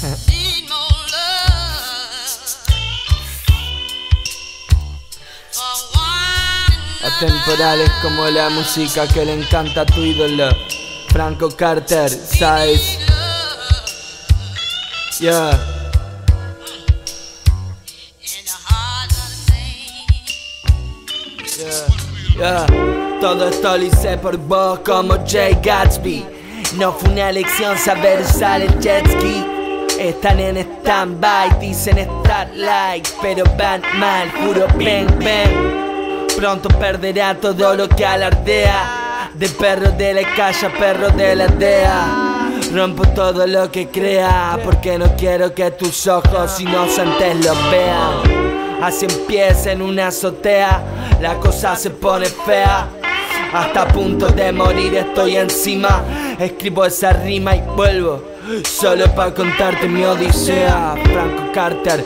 Atemporales como la música que le encanta a tu ídolo Franco Carter, ¿sabes? Yeah. Yeah. Todo esto lo hice por vos como Jay Gatsby. No fue una elección saber usar el jet ski. Están en stand-by, dicen estar like, pero van mal, juro bang bang. Pronto perderá todo lo que alardea. De perro de la calle a perro de la DEA. Rompo todo lo que crea, porque no quiero que tus ojos inocentes lo vean. Así empieza en una azotea, la cosa se pone fea. Hasta a punto de morir estoy encima. Escribo esa rima y vuelvo, solo para contarte mi odisea. Franco Carter,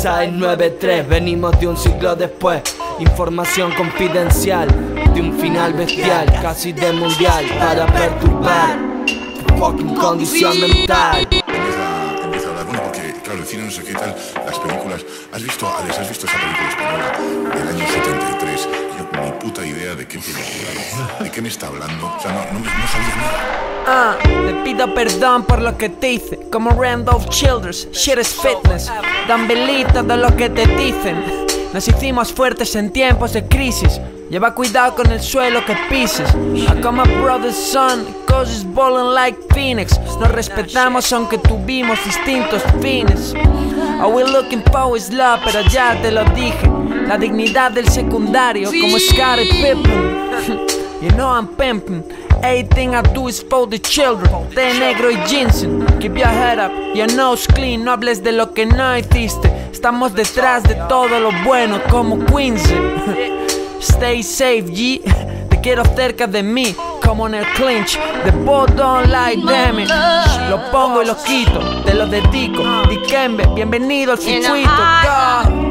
693, venimos de un siglo después. Información confidencial, de un final bestial, casi de mundial, para perturbar tu fucking condición mental. Empieza a hablar, bueno, porque claro, el cine no sé qué tal, las películas. ¿Has visto, Alex, esa película española del año 73? Yo ni puta idea de qué película, de qué me está hablando, o sea, no sabía nada. Te pido perdón por lo que te hice, como Randolph Childers, shit is fitness. Dan belito de lo que te dicen. Nos hicimos fuertes en tiempos de crisis. Lleva cuidado con el suelo que pises. I come a brother's son, cause it's ballin' like Phoenix. Nos respetamos aunque tuvimos distintos fines. All we looking for is love, pero ya te lo dije. La dignidad del secundario, como Scottie Pippen. You know I'm pimping. Everything I do is for the children. De negro y ginseng. Keep your head up, your nose clean. No hables de lo que no hiciste. Estamos detrás de todo lo bueno como Quincy. Stay safe, G. Te quiero cerca de mí, como en el clinch. The ball don't like damage. Lo pongo y lo quito, te lo dedico. Dikembe, bienvenido al circuito.